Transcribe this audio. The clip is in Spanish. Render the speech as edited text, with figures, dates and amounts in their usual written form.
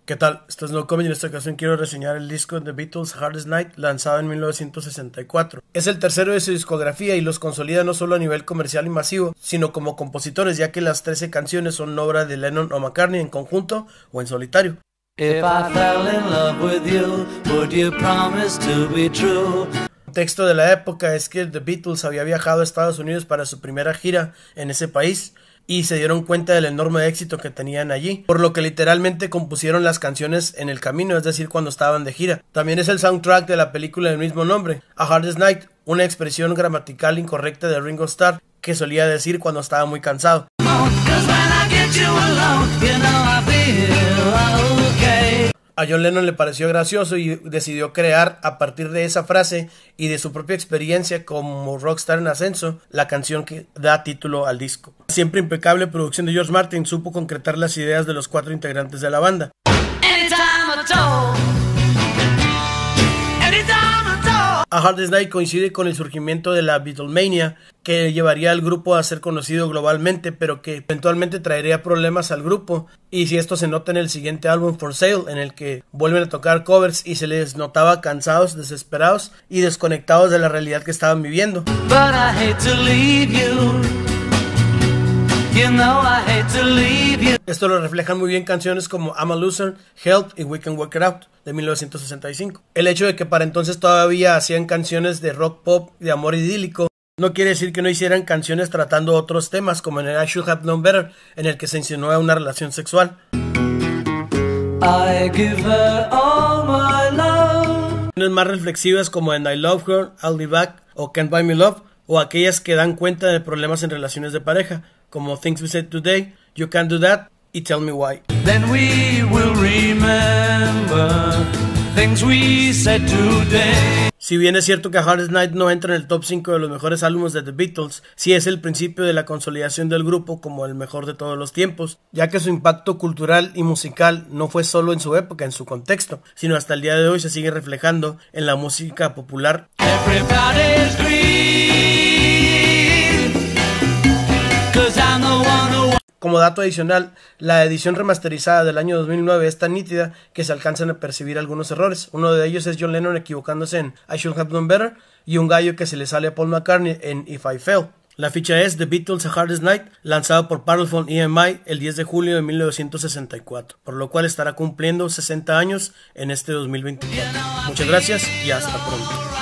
¿Qué tal? Esto es NoComment y en esta ocasión quiero reseñar el disco The Beatles' Hardest Night, lanzado en 1964. Es el tercero de su discografía y los consolida no solo a nivel comercial y masivo, sino como compositores, ya que las 13 canciones son obra de Lennon o McCartney en conjunto o en solitario. If I fell in love with you, would you promise to be true? El texto de la época es que The Beatles había viajado a Estados Unidos para su primera gira en ese país y se dieron cuenta del enorme éxito que tenían allí, por lo que literalmente compusieron las canciones en el camino, es decir, cuando estaban de gira. También es el soundtrack de la película del mismo nombre, A Hardest Night, una expresión gramatical incorrecta de Ringo Starr que solía decir cuando estaba muy cansado. A John Lennon le pareció gracioso y decidió crear, a partir de esa frase y de su propia experiencia como rockstar en ascenso, la canción que da título al disco. Siempre impecable producción de George Martin supo concretar las ideas de los 4 integrantes de la banda. A Hardest Night coincide con el surgimiento de la Beatlemania, que llevaría al grupo a ser conocido globalmente, pero que eventualmente traería problemas al grupo, y si esto se nota en el siguiente álbum For Sale, en el que vuelven a tocar covers y se les notaba cansados, desesperados y desconectados de la realidad que estaban viviendo. Esto lo reflejan muy bien canciones como I'm a Loser, Help y We Can Work It Out de 1965. El hecho de que para entonces todavía hacían canciones de rock pop de amor idílico no quiere decir que no hicieran canciones tratando otros temas, como en el I Should Have Known Better, en el que se insinúa una relación sexual. I give her all my love. Más reflexivas como en I Love Her, I'll Be Back o Can't Buy Me Love, o aquellas que dan cuenta de problemas en relaciones de pareja, como Things We Said Today, You Can't Do That y Tell Me Why. Then we will remember things we said today. Si bien es cierto que A Hardest Night no entra en el top 5 de los mejores álbumes de The Beatles, sí es el principio de la consolidación del grupo como el mejor de todos los tiempos, ya que su impacto cultural y musical no fue solo en su época, en su contexto, sino hasta el día de hoy se sigue reflejando en la música popular. Everybody's green, 'cause I'm the one who... Como dato adicional, la edición remasterizada del año 2009 es tan nítida que se alcanzan a percibir algunos errores. Uno de ellos es John Lennon equivocándose en I Should Have Known Better y un gallo que se le sale a Paul McCartney en If I Fell. La ficha es The Beatles' A Hardest Night, lanzado por Parlophone EMI el 10 de julio de 1964, por lo cual estará cumpliendo 60 años en este 2024. Muchas gracias y hasta pronto.